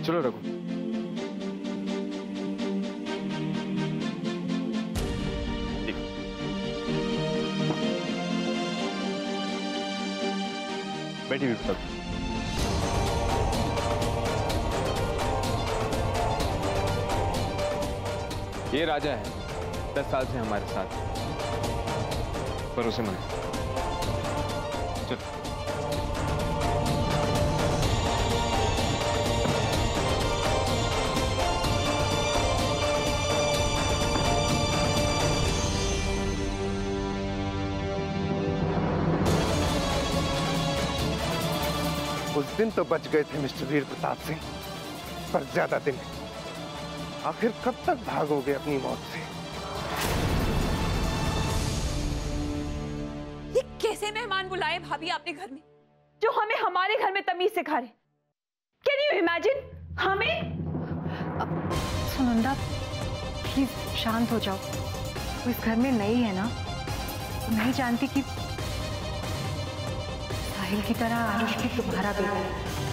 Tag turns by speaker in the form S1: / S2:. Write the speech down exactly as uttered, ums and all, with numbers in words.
S1: चलो रघु। बैठी विपुता। ये राजा है, दस साल से हमारे साथ, भरोसेमंद। चल।
S2: उस दिन तो बच गए थे मिस्टर वीर प्रताप सिंह, पर ज्यादा दिन आखिर कब तक भागोगे अपनी मौत से?
S3: ये कैसे मेहमान बुलाए भाभी आपने घर में, जो हमें हमारे घर में तमीज सिखा रहे? Can you imagine? हमें
S4: सुनंदा प्लीज शांत हो जाओ। वो इस घर में नई है ना, नहीं जानती कि साहिल की तरह आरुष भी तुम्हारा बेटा है।